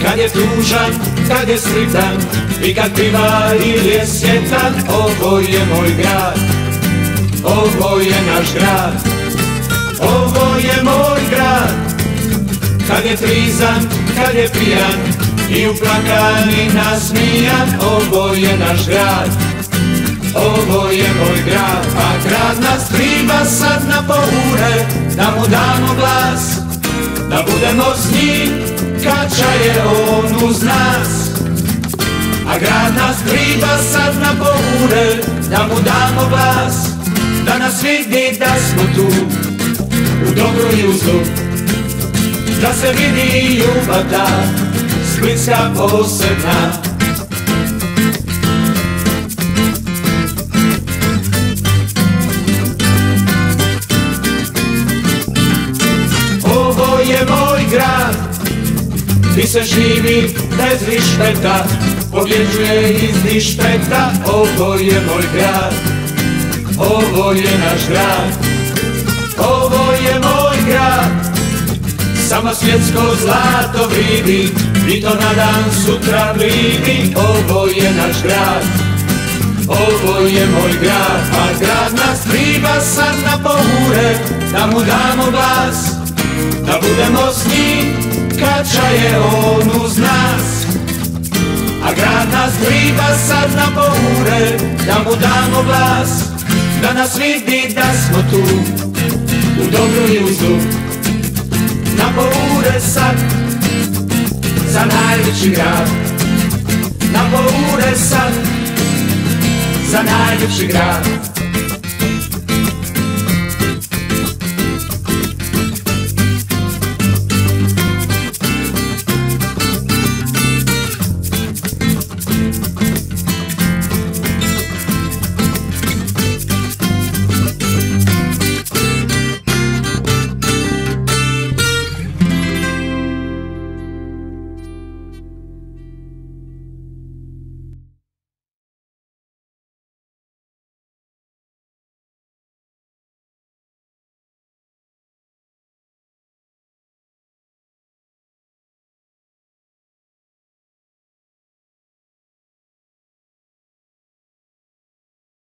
kad je tužan, kad je sritan i kad piva ili je sjetan. Ovo je moj grad, ovo je naš grad, ovo je moj grad. Kad je trizan, kad je pijan i uplakan i nasmijan. Ovo je naš grad, ovo je moj grad. A grad nas treba sad na poure, da mu damo glas, da budemo s njim kad čaje on uz nas. A grad nas treba sad na poure, da mu damo glas, da nas vidi da smo tu, u dobru i u zlu, da se vidi ljubav ta splitska posebna. Ovo je moj grad, gdje se živi bez rišpeta, pobjeđuje iz dišpeta. Ovo je moj grad, ovo je naš grad, ovo je moj grad. Samo svjetsko zlato vridi i to na dan sutra blidi. Ovo je naš grad, ovo je moj grad. A grad nas treba sad na poure, da mu damo glas, da budemo s njim kad čaje on uz nas. A grad nas treba sad na poure, da mu damo glas, da nas vidi da smo tu, u dobru i u zlu. Na poure sad, za najveći grad. Na poure sad, za najveći grad.